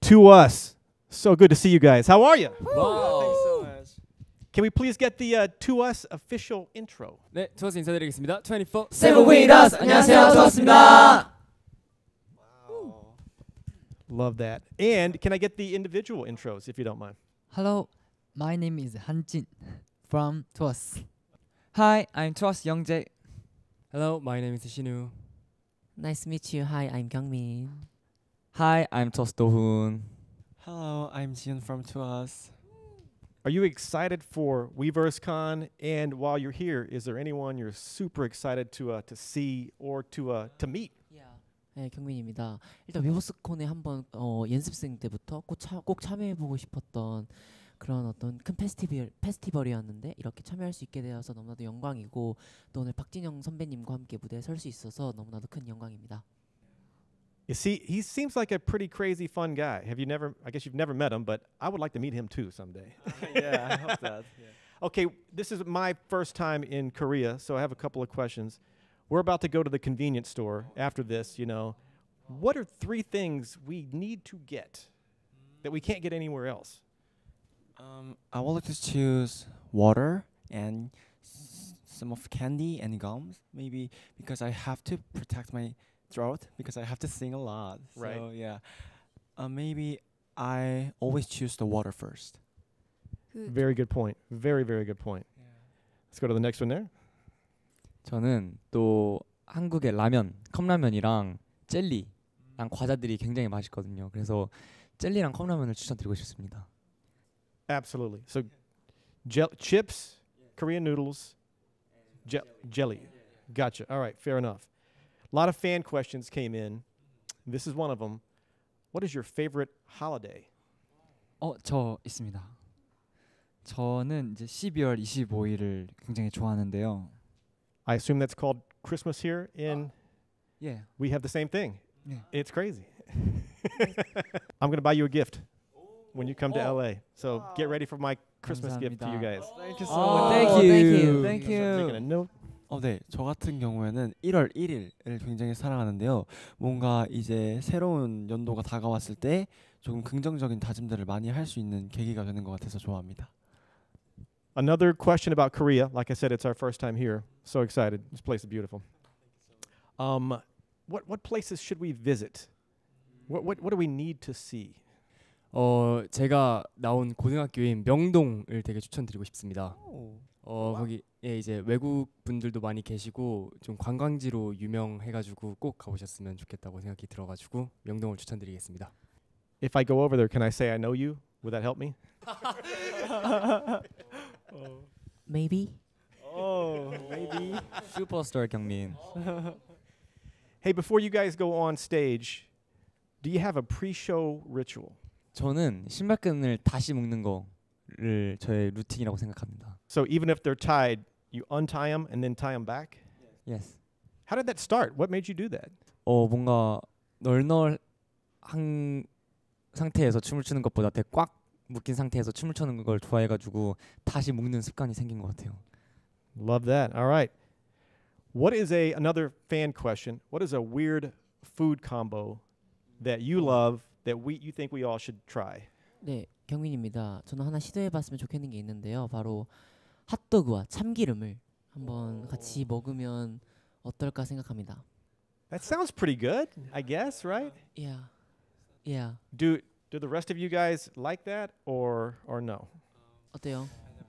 To Us. So good to see you guys. How are you? Wow. Thanks so much. Can we please get the To Us official intro? 네, 투어스 인사드리겠습니다. 24 Seven with us. 안녕하세요, 좋습니다. Wow. Love that. And can I get the individual intros if you don't mind? Hello, my name is Hanjin from Tuas. Hi, I'm Tuas Youngjae. Hello, my name is Shinu. Nice to meet you. Hi, I'm Kyungmin. Hi, I'm Tuas Dohoon. Hello, I'm Jian from Tuas. Are you excited for WeverseCon? And while you're here, is there anyone you're super excited to see or to meet? 네, 경민입니다. 일단 위버스콘에 한번 연습생 때부터 꼭 참여해보고 싶었던 그런 어떤 큰 페스티벌이었는데 이렇게 참여할 수 있게 되어서 너무나도 영광이고 또 오늘 박진영 선배님과 함께 무대에 설 수 있어서 너무나도 큰 영광입니다. You see, he seems like a pretty crazy fun guy. I guess you've never met him, but I would like to meet him too someday. Yeah, I hope that. Yeah. Okay, this is my first time in Korea, so I have a couple of questions. We're about to go to the convenience store after this, you know. What are 3 things we need to get that we can't get anywhere else? I would like to choose water and some of candy and gums, maybe because I have to protect my throat because I have to sing a lot. Right. So yeah, maybe I always choose the water first. Very good point. Very, very good point. Let's go to the next one there. 저는 또 한국의 라면, 컵라면이랑 젤리랑 과자들이 굉장히 맛있거든요. 그래서 젤리랑 컵라면을 추천드리고 싶습니다. Absolutely. So, chips, Korean noodles, jelly. Gotcha. All right, fair enough. A lot of fan questions came in. This is one of them. What is your favorite holiday? 저 있습니다. 저는 이제 12월 25일을 굉장히 좋아하는데요. I assume that's called Christmas here in. 예. We have the same thing. Yeah. It's crazy. I'm going to buy you a gift when you come to LA. So get ready for my Christmas gift to you guys. Thank you so Oh, much. thank you. Thank Making a you. note. 네. 저 같은 경우에는 1월 1일을 굉장히 사랑하는데요. 뭔가 이제 새로운 연도가 다가왔을 때 조금 긍정적인 다짐들을 많이 할 수 있는 계기가 되는 것 같아서 좋아합니다. Another question about Korea. Like I said, it's our first time here. So excited. This place is beautiful. What places should we visit? What do we need to see? 제가 나온 고등학교인 명동을 되게 추천드리고 싶습니다. 거기 이제 외국 분들도 많이 계시고 좀 관광지로 유명해가지고 꼭 가보셨으면 좋겠다고 생각이 들어가지고 명동을 추천드리겠습니다. If I go over there, can I say I know you? Would that help me? Maybe. Maybe. 슈퍼스타 경민. Hey, before you guys go on stage, do you have a pre-show ritual? 저는 신발끈을 다시 묶는 거를 저의 루틴이라고 생각합니다. So even if they're tied, you untie them and then tie them back? Yes. How did that start? What made you do that? 뭔가 널널한 상태에서 춤을 추는 것보다 되게 꽉 묶인 상태에서 춤을 추는 걸 좋아해가지고 다시 묶는 습관이 생긴 것 같아요. Love that. All right. What is another fan question? What is a weird food combo that you love that you think we all should try? 네, 경민입니다. 저는 하나 시도해봤으면 좋겠는 게 있는데요. 바로 핫도그와 참기름을 한번 같이 먹으면 어떨까 생각합니다. That sounds pretty good, I guess, right? Yeah. Do the rest of you guys like that or no? 어때요?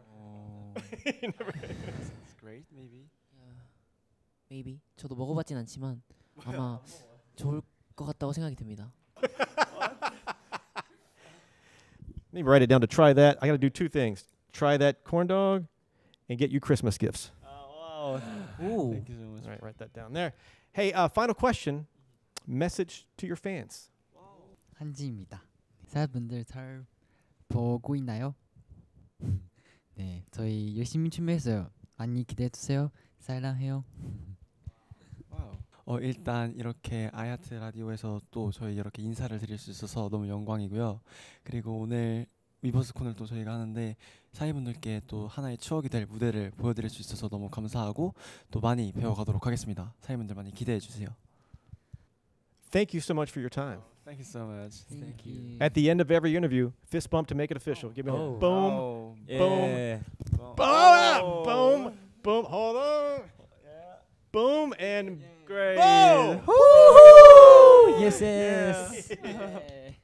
It's great, maybe. Maybe. 저도 먹어봤진 않지만 아마 좋을 것 같다고 생각이 듭니다. Let me write it down to try that. I got to do 2 things. Try that corn dog and get you Christmas gifts. Wow. 오. Thank you so much. All right, write that down there. Hey, final question. Message to your fans. 한지입니다. 사람분들 잘 보고 있나요? 네, 저희 열심히 준비했어요. 많이 기대해 주세요. 사랑해요. 일단 이렇게 아야트 라디오에서 또 저희 이렇게 인사를 드릴 수 있어서 너무 영광이고요. 그리고 오늘 위버스콘을 또 저희가 하는데 사이분들께 또 하나의 추억이 될 무대를 보여드릴 수 있어서 너무 감사하고 또 많이 배워가도록 하겠습니다. 사이분들 많이 기대해 주세요. Thank you so much for your time. Thank you so much. Thank you. At the end of every interview, fist bump to make it official. Give me a Oh. boom, Oh. 예. boom, boom. Hold on. Boom and great. Yes, yes. 네.